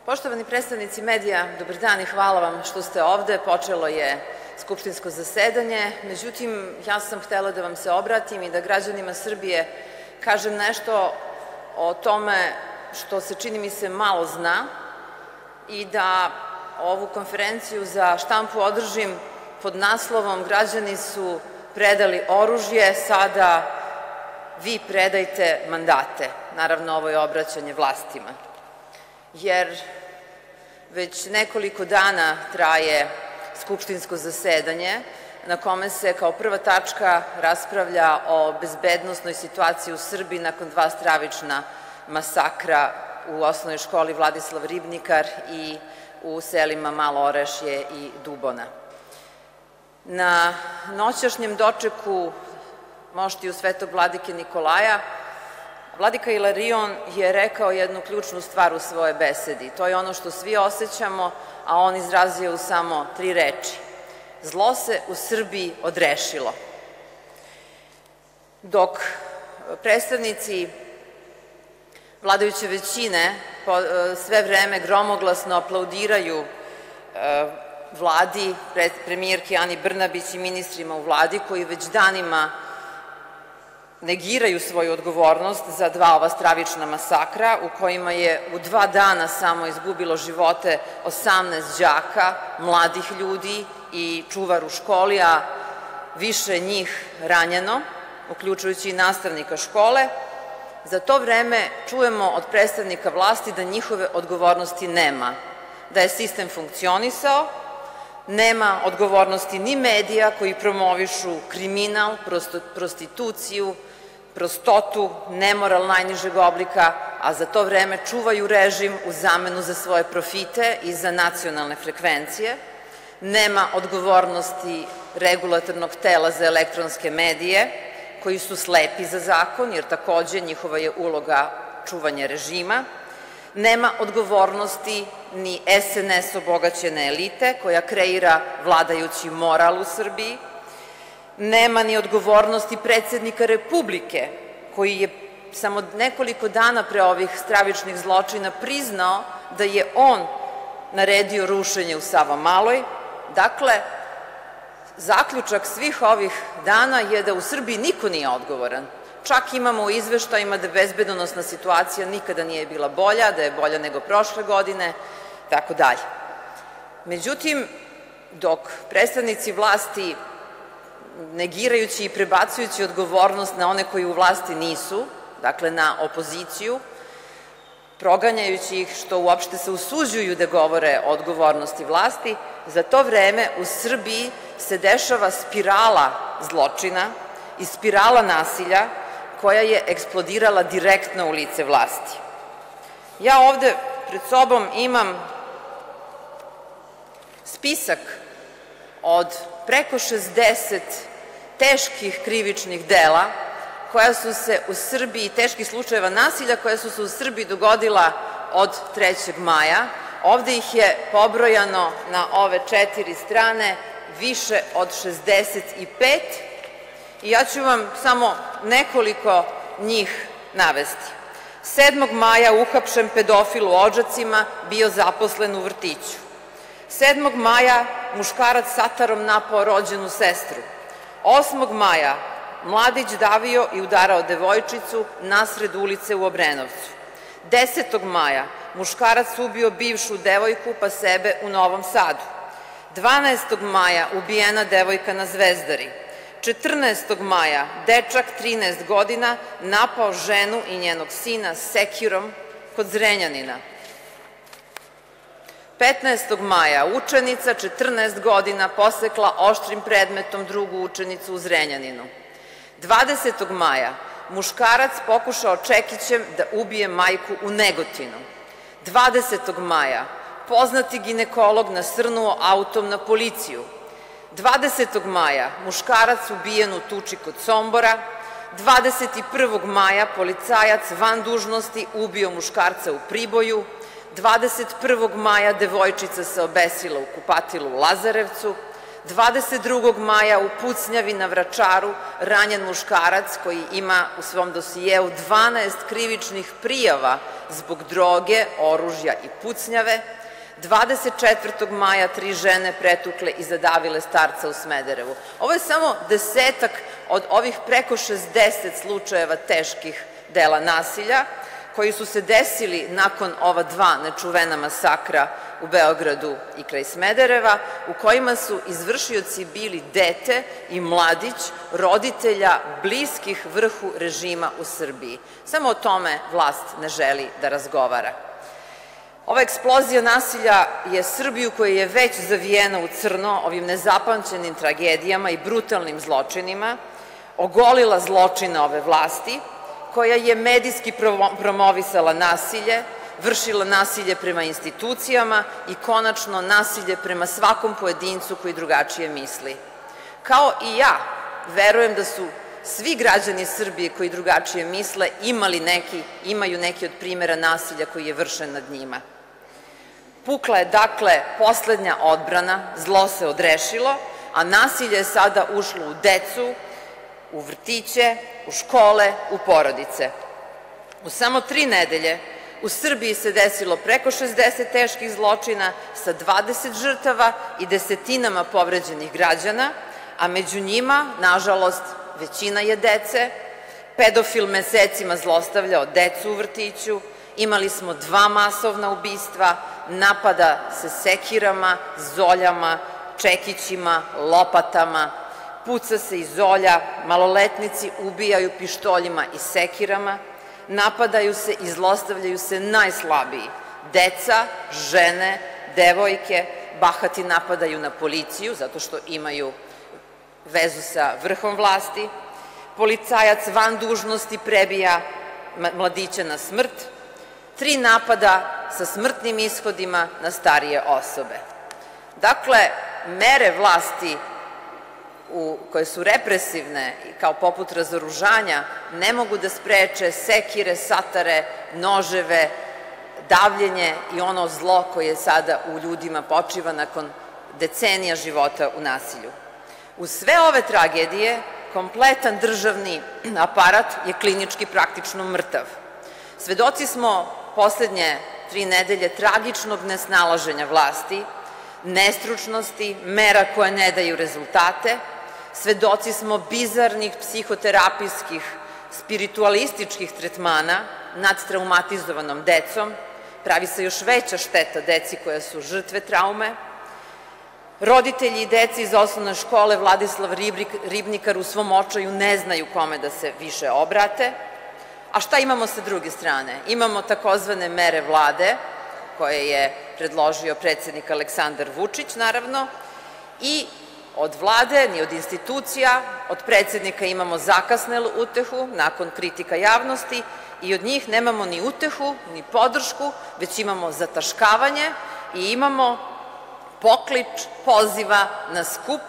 Poštovani predstavnici medija, dobar dan i hvala vam što ste ovde. Počelo je skupštinsko zasedanje, međutim, ja sam htela da vam se obratim i da građanima Srbije kažem nešto o tome što se, čini mi se, malo zna i da ovu konferenciju za štampu održim pod naslovom "Građani su predali oružje, sada vi predajte mandate". Naravno, ovo je obraćanje vlastima. Jer već nekoliko dana traje skupštinsko zasedanje na kome se kao prva tačka raspravlja o bezbednosnoj situaciji u Srbiji nakon dva stravična masakra u osnovnoj školi Vladislav Ribnikar i u selima Malo Orašje i Dubona. Na noćašnjem dočeku moštiju Svetog vladike Nikolaja, vladika Ilarion je rekao jednu ključnu stvar u svojoj besedi. To je ono što svi osjećamo, a on izrazio u samo 3 reči. Zlo se u Srbiji odrešilo. Dok predstavnici vladajuće većine sve vreme gromoglasno aplaudiraju vladi, premijerki Ani Brnabić i ministrima u vladi koji već danima negiraju svoju odgovornost za dva ova stravična masakra u kojima je u 2 dana samo izgubilo živote 18 đaka, mladih ljudi i čuvar u školi, a više njih ranjeno, uključujući i nastavnika škole. Za to vreme čujemo od predstavnika vlasti da njihove odgovornosti nema, da je sistem funkcionisao, nema odgovornosti ni medija koji promovišu kriminal, prostituciju, prostotu, nemoral najnižeg oblika, a za to vreme čuvaju režim u zamenu za svoje profite i za nacionalne frekvencije. Nema odgovornosti regulatornog tela za elektronske medije, koji su slepi za zakon, jer takođe njihova je uloga čuvanje režima. Nema odgovornosti ni SNS obogaćene elite, koja kreira vladajući moral u Srbiji. Nema ni odgovornosti predsednika Republike, koji je samo nekoliko dana pre ovih stravičnih zločina priznao da je on naredio rušenje u Savamaloj. Dakle, zaključak svih ovih dana je da u Srbiji niko nije odgovoran. Čak imamo u izveštajima da bezbednosna situacija nikada nije bila bolja, da je bolja nego prošle godine, tako dalje. Međutim, dok predstavnici vlasti, negirajući i prebacujući odgovornost na one koji u vlasti nisu, dakle na opoziciju, proganjajući ih što uopšte se usuđuju da govore o odgovornosti vlasti, za to vreme u Srbiji se dešava spirala zločina i spirala nasilja koja je eksplodirala direktno u lice vlasti. Ja ovde pred sobom imam spisak od preko 60 teških krivičnih dela koja su se u Srbiji, teških slučajeva nasilja koja su se u Srbiji dogodila od 3. maja. Ovde ih je pobrojano na ove 4 strane više od 65 i ja ću vam samo nekoliko njih navesti. 7. maja uhapšen pedofil u Odžacima, bio zaposlen u vrtiću. 7. maja muškarac satarom napao rođenu sestru. 8. maja mladić davio i udarao devojčicu nasred ulice u Obrenovcu. 10. maja muškarac ubio bivšu devojku pa sebe u Novom Sadu. 12. maja ubijena devojka na Zvezdari. 14. maja dečak 13 godina napao ženu i njenog sina sekirom kod Zrenjanina. 15. maja učenica 14 godina posekla oštrim predmetom drugu učenicu u Zrenjaninu. 20. maja muškarac pokušao čekićem da ubije majku u Negotinu. 20. maja poznati ginekolog nasrnuo autom na policiju. 20. maja muškarac ubijen u tuči kod Sombora. 21. maja policajac van dužnosti ubio muškarca u Priboju. 21. maja devojčica se obesila u kupatilu u Lazarevcu. 22. maja u pucnjavi na Vračaru ranjen muškarac koji ima u svom dosijeu 12 krivičnih prijava zbog droge, oružja i pucnjave. 24. maja 3 žene pretukle i zadavile starca u Smederevu. Ovo je samo 10 od ovih preko 60 slučajeva teških dela nasilja koji su se desili nakon ova 2 nečuvena masakra u Beogradu i kraj Smedereva, u kojima su izvršioci bili dete i mladić roditelja bliskih vrhu režima u Srbiji. Samo o tome vlast ne želi da razgovara. Ova eksplozija nasilja je Srbiju koja je već zavijena u crno ovim nezapamćenim tragedijama i brutalnim zločinima, ogolila zločine ove vlasti, koja je medijski promovisala nasilje, vršila nasilje prema institucijama i konačno nasilje prema svakom pojedincu koji drugačije misli. Kao i ja, verujem da su svi građani Srbije koji drugačije misle imaju neki od primera nasilja koji je vršen nad njima. Pukla je, dakle, poslednja odbrana, zlo se odrešilo, a nasilje je sada ušlo u decu, u vrtiće, u škole, u porodice. U samo 3 nedelje u Srbiji se desilo preko 60 teških zločina sa 20 žrtava i desetinama povređenih građana, a među njima, nažalost, većina je dece. Pedofil mesecima zlostavljao decu u vrtiću, imali smo 2 masovna ubistva, napada se sekirama, zoljama, čekićima, lopatama, puca se iz zolja, maloletnici ubijaju pištoljima i sekirama, napadaju se i zlostavljaju se najslabiji, deca, žene, devojke, bahati napadaju na policiju zato što imaju vezu sa vrhom vlasti, policajac van dužnosti prebija mladića na smrt, 3 napada sa smrtnim ishodima na starije osobe. Dakle, mere vlasti koje su represivne, kao poput razoružanja, ne mogu da spreče sekire, satare, noževe, davljenje i ono zlo koje sada u ljudima počiva nakon decenija života u nasilju. Uz sve ove tragedije, kompletan državni aparat je klinički praktično mrtav. Svedoci smo poslednje 3 nedelje tragičnog nesnalaženja vlasti, nestručnosti, mera koje ne daju rezultate, svedoci smo bizarnih psihoterapijskih, spiritualističkih tretmana nad traumatizovanom decom, pravi se još veća šteta deci koja su žrtve traume. Roditelji i deci iz osnovne škole Vladislav Ribnikar u svom očaju ne znaju kome da se više obrate. A šta imamo sa druge strane? Imamo takozvane mere vlade, koje je predložio predsednik Aleksandar Vučić, naravno, i od vlade, ni od institucija, od predsednika imamo zakasnelu utehu nakon kritika javnosti i od njih nemamo ni utehu, ni podršku, već imamo zataškavanje i imamo poklič poziva na skup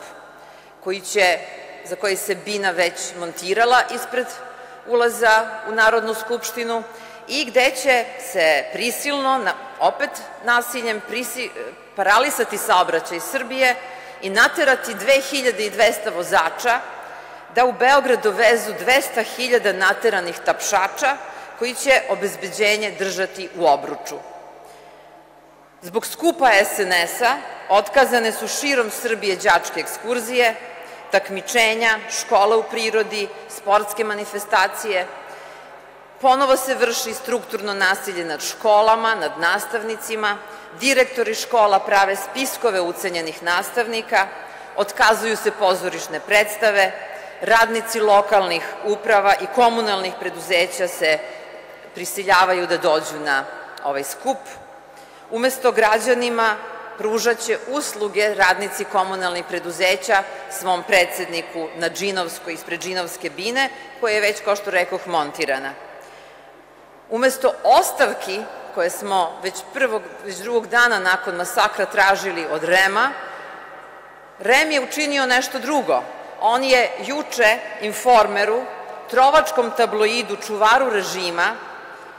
za koji se Bina već montirala ispred ulaza u Narodnu skupštinu i gde će se prisilno, opet nasiljem, paralisati saobraćaj Srbije i naterati 2200 vozača da u Beograd dovezu 200.000 nateranih tapšača koji će obezbeđenje držati u obruču. Zbog skupa SNS-a otkazane su širom Srbije đačke ekskurzije, takmičenja, škola u prirodi, sportske manifestacije. Ponovo se vrši strukturno nasilje nad školama, nad nastavnicima, direktori škola prave spiskove ucenjenih nastavnika, otkazuju se pozorišne predstave, radnici lokalnih uprava i komunalnih preduzeća se prisiljavaju da dođu na ovaj skup. Umesto građanima pružaće usluge radnici komunalnih preduzeća svom predsedniku na Džinovskoj, ispred Džinovske bine, koja je već, kao što rekoh, montirana. Umesto ostavki koje smo već drugog dana nakon masakra tražili od REM-a, REM je učinio nešto drugo. On je juče Informeru, trovačkom tabloidu, čuvaru režima,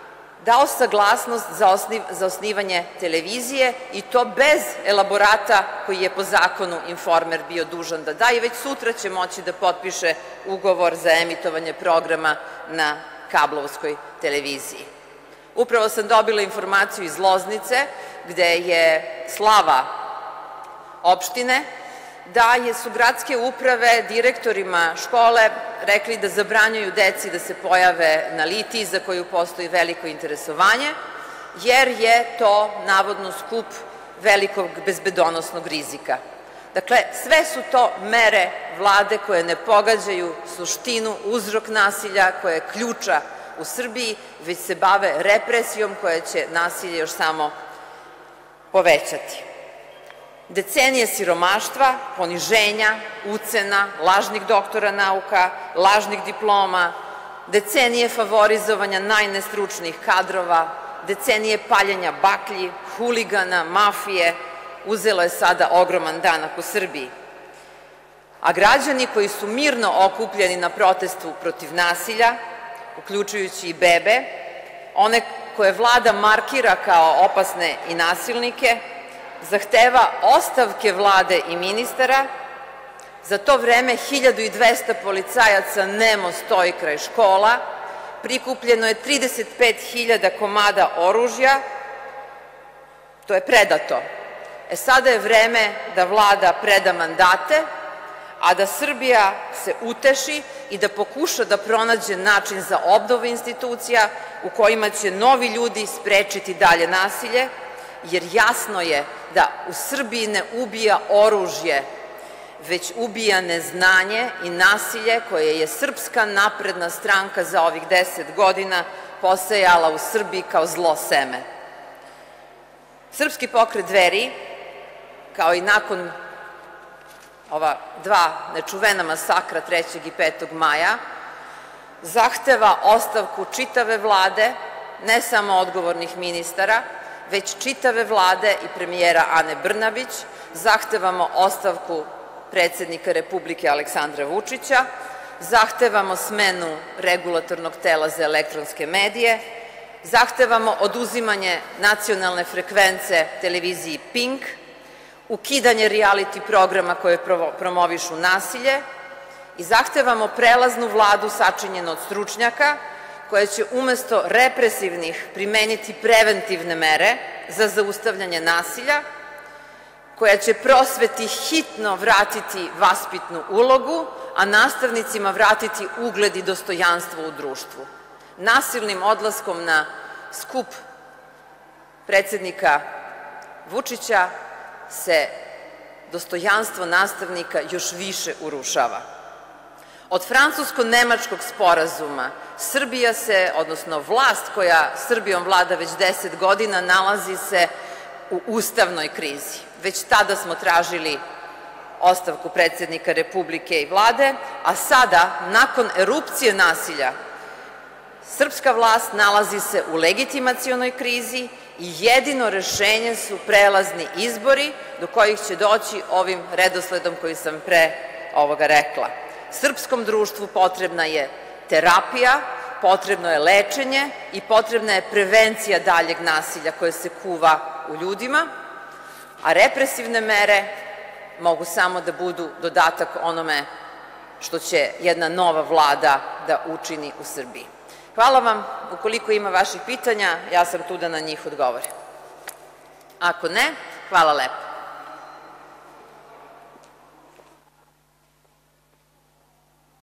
dao saglasnost za osnivanje televizije i to bez elaborata koji je po zakonu Informer bio dužan da da i već sutra će moći da potpiše ugovor za emitovanje programa na kablovskoj televiziji. Upravo sam dobila informaciju iz Loznice, gde je slava opštine, da su gradske uprave direktorima škole rekli da zabranjuju deci da se pojave na Litiji, za koju postoji veliko interesovanje, jer je to navodno skup velikog bezbedonosnog rizika. Dakle, sve su to mere vlade koje ne pogađaju suštinu, uzrok nasilja koje je ključa u Srbiji, već se bave represijom koja će nasilje još samo povećati. Decenije siromaštva, poniženja, ucena, lažnih doktora nauka, lažnih diploma, decenije favorizovanja najnestručnijih kadrova, decenije paljenja baklji, huligana, mafije, uzelo je sada ogroman danak u Srbiji. A građani koji su mirno okupljeni na protestu protiv nasilja, uključujući i bebe, one koje vlada markira kao opasne i nasilnike, zahteva ostavke vlade i ministara. Za to vreme 1200 policajaca nemo stoji kraj škola, prikupljeno je 35.000 komada oružja, to je predato. Sada je vreme da vlada preda mandate, a da Srbija se uteši i da pokuša da pronađe način za obnovu institucija u kojima će novi ljudi sprečiti dalje nasilje, jer jasno je da u Srbiji ne ubija oružje, već ubija neznanje i nasilje koje je Srpska napredna stranka za ovih 10 godina posejala u Srbiji kao zlo seme. Srpski pokret Dveri, kao i nakon ova dva nečuvena masakra 3. i 5. maja, zahteva ostavku čitave vlade, ne samo odgovornih ministara, već čitave vlade i premijera Ane Brnabić, zahtevamo ostavku predsednika Republike Aleksandra Vučića, zahtevamo smenu Regulatornog tela za elektronske medije, zahtevamo oduzimanje nacionalne frekvence televiziji Pink, ukidanje reality programa koje promovišu nasilje i zahtevamo prelaznu vladu sačinjenu od stručnjaka koja će umesto represivnih primeniti preventivne mere za zaustavljanje nasilja, koja će prosveti hitno vratiti vaspitnu ulogu, a nastavnicima vratiti ugled i dostojanstvo u društvu. Nasilnim odlaskom na skup predsednika Vučića se dostojanstvo nastavnika još više urušava. Od francusko-nemačkog sporazuma Srbija se, odnosno vlast koja Srbijom vlada već 10 godina, nalazi se u ustavnoj krizi. Već tada smo tražili ostavku predsednika Republike i vlade, a sada, nakon erupcije nasilja, srpska vlast nalazi se u legitimacionoj krizi i jedino rešenje su prelazni izbori do kojih će doći ovim redosledom koji sam pre ovoga rekla. Srpskom društvu potrebna je terapija, potrebno je lečenje i potrebna je prevencija daljeg nasilja koje se kuva u ljudima, a represivne mere mogu samo da budu dodatak onome što će jedna nova vlada da učini u Srbiji. Hvala vam. Ukoliko ima vaših pitanja, ja sam tu da na njih odgovorim. Ako ne, hvala lepo.